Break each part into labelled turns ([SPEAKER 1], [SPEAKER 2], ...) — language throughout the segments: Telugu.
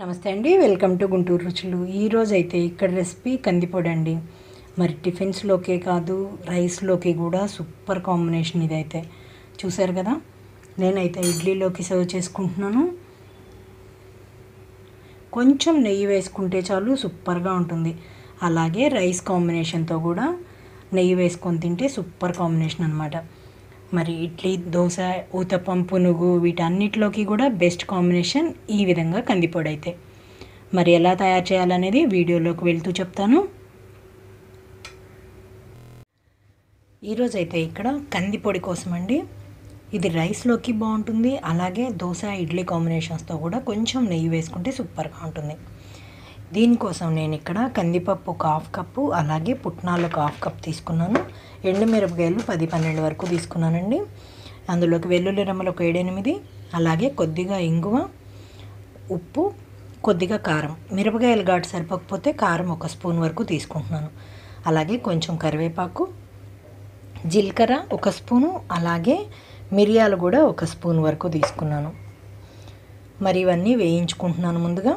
[SPEAKER 1] నమస్తే అండి, వెల్కమ్ టు గుంటూరు రుచులు. ఈరోజు అయితే ఇక్కడ రెసిపీ కందిపొడి అండి. మరి టిఫిన్స్లోకే కాదు, రైస్లోకి కూడా సూపర్ కాంబినేషన్ ఇదైతే. చూసారు కదా, నేనైతే ఇడ్లీలోకి సర్వ్ చేసుకుంటున్నాను. కొంచెం నెయ్యి వేసుకుంటే చాలు, సూపర్గా ఉంటుంది. అలాగే రైస్ కాంబినేషన్తో కూడా నెయ్యి వేసుకొని తింటే సూపర్ కాంబినేషన్ అనమాట. మరి ఇడ్లీ, దోశ, ఊతప్పం, పునుగు వీటన్నిటిలోకి కూడా బెస్ట్ కాంబినేషన్ ఈ విధంగా కందిపొడి అయితే. మరి ఎలా తయారు చేయాలనేది వీడియోలోకి వెళ్తూ చెప్తాను. ఈరోజైతే ఇక్కడ కందిపొడి కోసం అండి. ఇది రైస్లోకి బాగుంటుంది, అలాగే దోశ, ఇడ్లీ కాంబినేషన్స్తో కూడా కొంచెం నెయ్యి వేసుకుంటే సూపర్గా ఉంటుంది. దీనికోసం నేను ఇక్కడ కందిపప్పు ఒక హాఫ్ కప్పు, అలాగే పుట్నాలు ఒక హాఫ్ కప్ తీసుకున్నాను. ఎండుమిరపకాయలు 10-12 వరకు తీసుకున్నానండి. అందులోకి వెల్లుల్లి రెమ్మలు ఒక 7-8, అలాగే కొద్దిగా ఇంగువ, ఉప్పు, కొద్దిగా కారం. మిరపకాయలు ఘాటు సరిపోకపోతే కారం 1 స్పూన్ వరకు తీసుకుంటున్నాను. అలాగే కొంచెం కరివేపాకు, జీలకర్ర 1 స్పూను, అలాగే మిరియాలు కూడా 1 స్పూన్ వరకు తీసుకున్నాను. మరి ఇవన్నీ వేయించుకుంటున్నాను ముందుగా.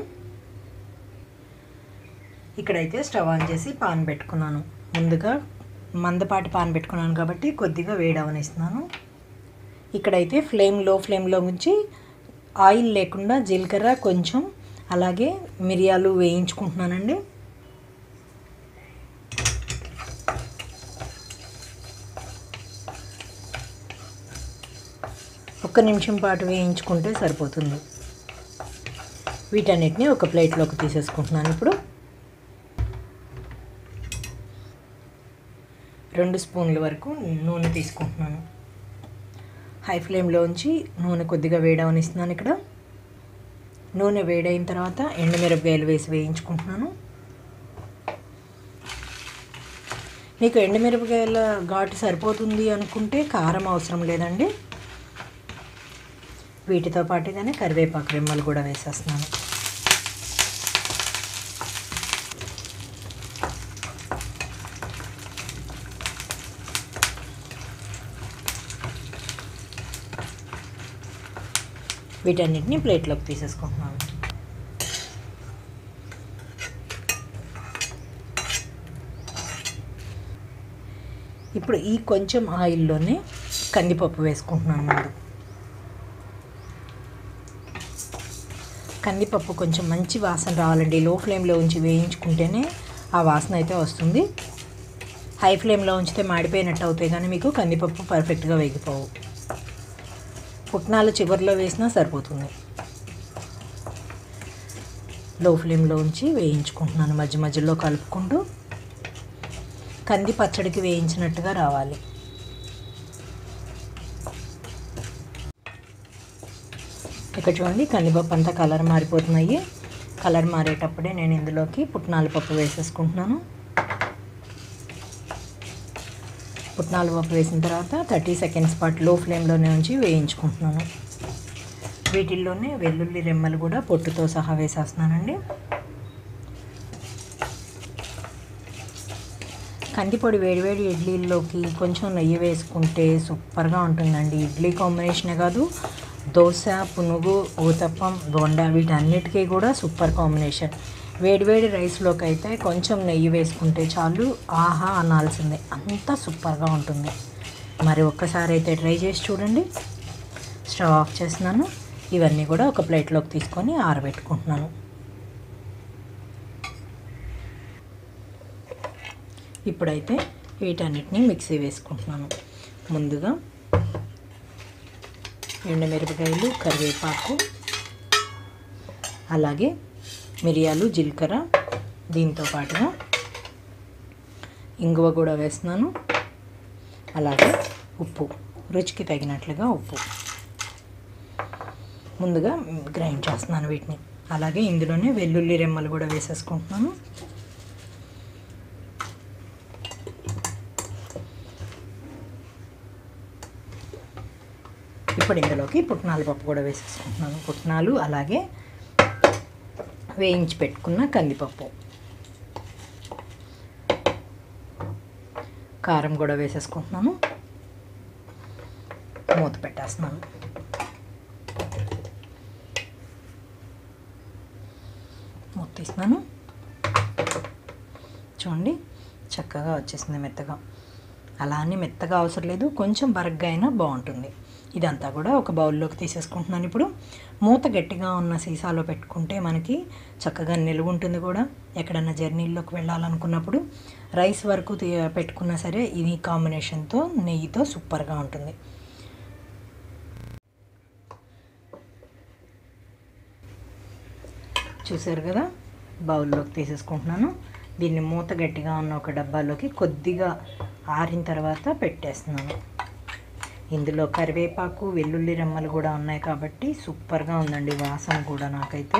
[SPEAKER 1] ఇక్కడైతే స్టవ్ ఆన్ చేసి పాన్ పెట్టుకున్నాను. ముందుగా మందపాటి పాన్ పెట్టుకున్నాను కాబట్టి కొద్దిగా వేడవనిస్తున్నాను. ఇక్కడైతే లో ఫ్లేమ్లో ఉంచి ఆయిల్ లేకుండా జీలకర్ర కొంచెం, అలాగే మిరియాలు వేయించుకుంటున్నానండి. ఒక్క నిమిషం పాటు వేయించుకుంటే సరిపోతుంది. వీటన్నిటిని ఒక ప్లేట్లోకి తీసేసుకుంటున్నాను. ఇప్పుడు 2 స్పూన్ల వరకు నూనె తీసుకుంటున్నాను. హై ఫ్లేమ్లో ఉంచి నూనె కొద్దిగా వేడవనిస్తున్నాను. ఇక్కడ నూనె వేడైన తర్వాత ఎండుమిరపకాయలు వేసి వేయించుకుంటున్నాను. మీకు ఎండుమిరపకాయల ఘాటు సరిపోతుంది అనుకుంటే కారం అవసరం లేదండి. వీటితో పాటుగానే కరివేపాకు రెమ్మలు కూడా వేసేస్తున్నాను. వీటన్నిటిని ప్లేట్లోకి తీసేసుకుంటున్నాను. ఇప్పుడు ఈ కొంచెం ఆయిల్లోనే కందిపప్పు వేసుకుంటున్నాను. ముందు కందిపప్పు కొంచెం మంచి వాసన రావాలండి. లో ఫ్లేమ్లో ఉంచి వేయించుకుంటేనే ఆ వాసన అయితే వస్తుంది. హై ఫ్లేమ్లో ఉంచితే మాడిపోయినట్టు అవుతాయి, కానీ మీకు కందిపప్పు పర్ఫెక్ట్గా వేగిపోవు. పుట్నాలు చివరిలో వేసినా సరిపోతుంది. లో ఫ్లేమ్లో ఉంచి వేయించుకుంటున్నాను, మధ్య మధ్యలో కలుపుకుంటూ. కంది పచ్చడికి వేయించినట్టుగా రావాలి. ఇక్కడ చూడండి, కందిపప్పు అంతా కలర్ మారిపోతున్నాయి. కలర్ మారేటప్పుడే నేను ఇందులోకి పుట్నాల పప్పు వేసేసుకుంటున్నాను. పుట్నాల పప్పు వేసిన తర్వాత 30 సెకండ్స్ పాటు లో ఫ్లేమ్లోనే ఉంచి వేయించుకుంటున్నాను. వీటిల్లోనే వెల్లుల్లి రెమ్మలు కూడా పొట్టుతో సహా వేసేస్తున్నానండి. కందిపొడి వేడివేడి ఇడ్లీల్లోకి కొంచెం నెయ్యి వేసుకుంటే సూపర్గా ఉంటుందండి. ఇడ్లీ కాంబినేషనే కాదు, దోశ, పునుగు, ఊతప్పం, బోండా వీటన్నిటికీ కూడా సూపర్ కాంబినేషన్. వేడివేడి రైస్లోకి అయితే కొంచెం నెయ్యి వేసుకుంటే చాలు, ఆహా అనాల్సిందే, అంతా సూపర్గా ఉంటుంది. మరి ఒక్కసారి అయితే ట్రై చేసి చూడండి. స్టవ్ ఆఫ్ చేస్తున్నాను. ఇవన్నీ కూడా ఒక ప్లేట్లోకి తీసుకొని ఆరబెట్టుకుంటున్నాను. ఇప్పుడైతే వీటన్నిటిని మిక్సీ వేసుకుంటున్నాను. ముందుగా ఎండుమిరపకాయలు, కరివేపాకు, అలాగే మిరియాలు, జీలకర్ర, దీంతో పాటుగా ఇంగువ కూడా వేస్తున్నాను. అలాగే ఉప్పు, రుచికి తగినట్లుగా ఉప్పు. ముందుగా గ్రైండ్ చేస్తున్నాను వీటిని. అలాగే ఇందులోనే వెల్లుల్లి రెమ్మలు కూడా వేసేసుకుంటున్నాను. ఇప్పుడు ఇందులోకి పుట్నాల పప్పు కూడా వేసేసుకుంటున్నాను. పుట్నాలు, అలాగే వేయించి పెట్టుకున్న కందిపప్పు, కారం కూడా వేసేసుకుంటున్నాను. మూత పెట్టేస్తున్నాను. మూత తీస్తున్నాను. చూడండి చక్కగా వచ్చేసింది మెత్తగా. అలా అని మెత్తగా అవసరం లేదు, కొంచెం బరగ్గా అయినా బాగుంటుంది. ఇదంతా కూడా ఒక బౌల్లోకి తీసేసుకుంటున్నాను. ఇప్పుడు మూత గట్టిగా ఉన్న సీసాలో పెట్టుకుంటే మనకి చక్కగా నిలువ ఉంటుంది కూడా. ఎక్కడన్నా జర్నీల్లోకి వెళ్ళాలనుకున్నప్పుడు రైస్ వరకు పెట్టుకున్నా సరే ఇది కాంబినేషన్తో నెయ్యితో సూపర్గా ఉంటుంది. చూసారు కదా, బౌల్లోకి తీసేసుకుంటున్నాను. దీన్ని మూత గట్టిగా ఉన్న ఒక డబ్బాలోకి కొద్దిగా ఆరిన తర్వాత పెట్టేస్తున్నాను. ఇందులో కరివేపాకు, వెల్లుల్లి రెమ్మలు కూడా ఉన్నాయి కాబట్టి సూపర్గా ఉందండి వాసన కూడా. నాకైతే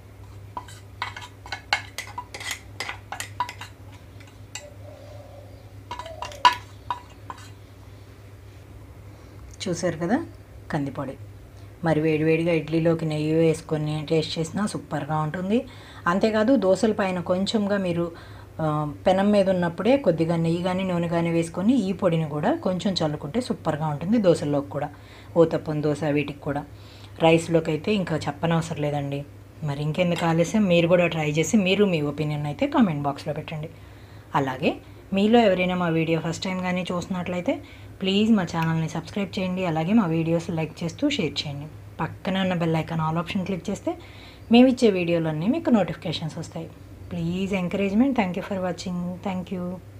[SPEAKER 1] చూసారు కదా కందిపొడి. మరి వేడివేడిగా ఇడ్లీలోకి నెయ్యి వేసుకొని టేస్ట్ చేసినా సూపర్గా ఉంటుంది. అంతేకాదు దోశల పైన కొంచెంగా మీరు పెనం మీద ఉన్నప్పుడే కొద్దిగా నెయ్యి కానీ నూనె కానీ వేసుకొని ఈ పొడిని కూడా కొంచెం చల్లుకుంటే సూపర్గా ఉంటుంది. దోశల్లోకి కూడా, ఊతప్పం దోశ వీటికి కూడా. రైస్లోకి అయితే ఇంకా చెప్పనవసరం లేదండి. మరి ఇంకెందుకు ఆలస్యం, మీరు కూడా ట్రై చేసి మీరు మీ ఒపీనియన్ అయితే కామెంట్ బాక్స్లో పెట్టండి. అలాగే మీలో ఎవరైనా మా వీడియో ఫస్ట్ టైం కానీ చూసినట్లయితే ప్లీజ్ మా ఛానల్ని సబ్స్క్రైబ్ చేయండి. అలాగే మా వీడియోస్ లైక్ చేస్తూ షేర్ చేయండి. పక్కన ఉన్న bell icon all option click చేస్తే మేము ఇచ్చే వీడియోలన్నీ మీకు నోటిఫికేషన్స్ వస్తాయి. Please encouragement. Thank you for watching. Thank you.